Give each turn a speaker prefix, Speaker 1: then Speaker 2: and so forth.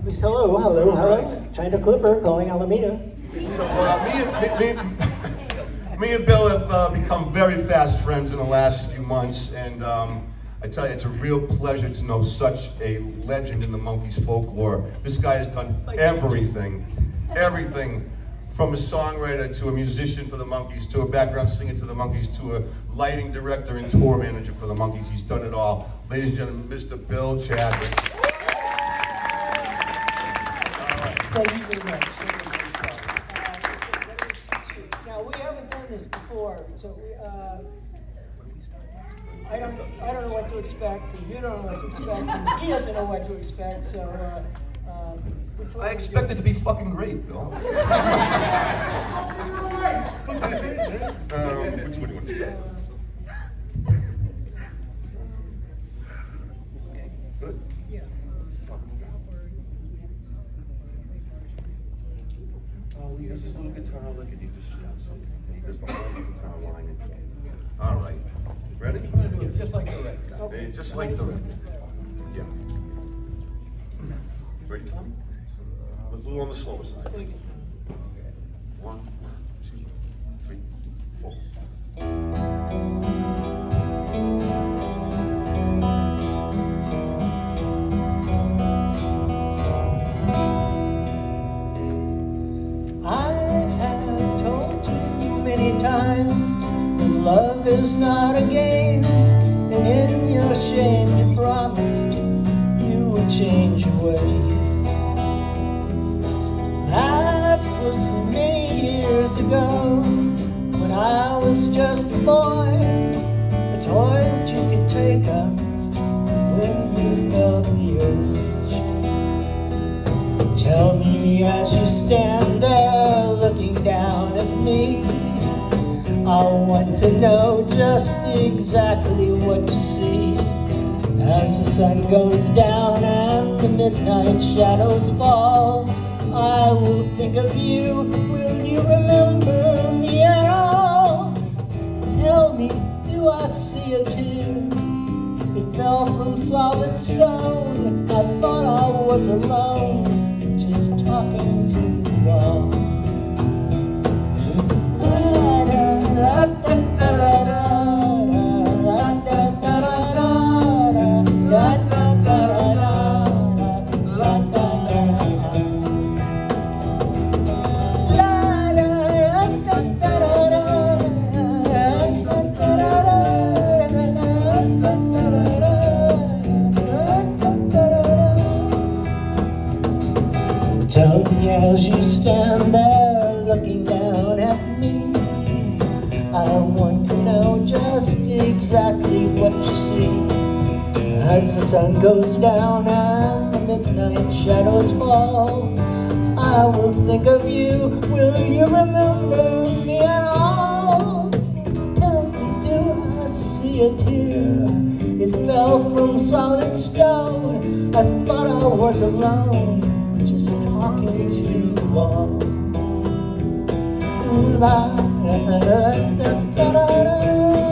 Speaker 1: Hello, hello, hello. China Clipper calling Alameda.
Speaker 2: So me and Bill have become very fast friends in the last few months, and I tell you, it's a real pleasure to know such a legend in the Monkees folklore. This guy has done everything from a songwriter to a musician for the Monkees, to a background singer to the Monkees, to a lighting director and tour manager for the Monkees. He's done it all. Ladies and gentlemen, Mr. Bill Chadwick.
Speaker 1: Thank you very much. Now, we haven't done this before, so I don't know what to expect, and you don't know what to expect, and he doesn't know what to expect, so
Speaker 2: I expect it to be fucking great, Bill. Which one do you want to start? Good?
Speaker 3: Yeah.
Speaker 2: Oh, he has his little guitar lick and he just shouts something. He does the whole guitar line and shit. All right. Ready?
Speaker 3: I'm going to do it just like the red.
Speaker 2: Okay, just like the Reds. Yeah. Ready, Tommy? A little on the slower side. 1, 2, 3, 4.
Speaker 1: I have told you many times that love is not a game, and in your shame you promised you would change your ways. That was many years ago, when I was just a boy, a toy that you could take up when you felt the urge. Tell me as you stand there looking down at me, I want to know just exactly what you see. As the sun goes down and the midnight shadows fall, I will think of you. Will you remember me at all? Tell me, do I see a tear? It fell from solid stone. I thought I was alone, just talking to the wall. Tell me as you stand there looking down at me, I want to know just exactly what you see. As the sun goes down and the midnight shadows fall, I will think of you. Will you remember me at all? Tell me, do I see a tear? It fell from solid stone. I thought I was alone, just talking to the wall. La, da, da, da, da, da, da.